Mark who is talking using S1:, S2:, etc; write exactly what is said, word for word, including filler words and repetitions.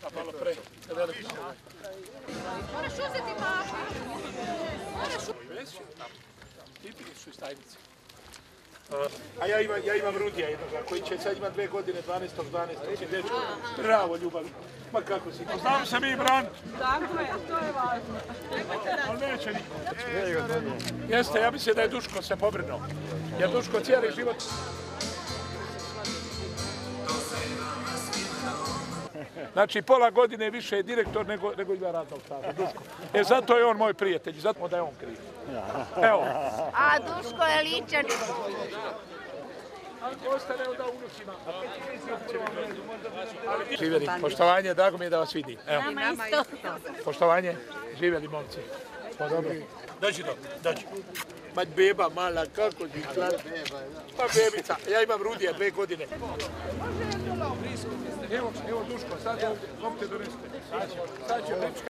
S1: malo pre.
S2: Moraš uzeti papu. Moraš
S1: uzeti. Tipili su iz tajnice. A ja imam, ja imam Rudija jednoga, koji će sad ima dve godine, dvanaestog dvanaestog dečko. Bravo, ljubav. Ma kako si? Znamo se mi, Bran.
S2: Tako je, to je važno.
S1: Ali neće niko. Jeste, ja mislim da je Duško se pobrinuo. Jer Duško cijeli život... Znači, pola godine više je direktor nego, nego ima radnog staža, Duško. E, zato je on moj prijatelj, zato da je on kriv. Evo.
S3: A Duško je ličan.
S1: Ostane onda unucima. Živjeli, poštovanje, drago mi je da vas vidim. Evo.
S3: Nama isto.
S1: Poštovanje, živjeli momci. Pa dobro. Dođi do, dođi. Ma beba mala, kako ti klar beba. Pa bebica, ja imam Rudija dve godine. Evo, evo Duško, sad ovdje, kom te donesete. Sad će, sad će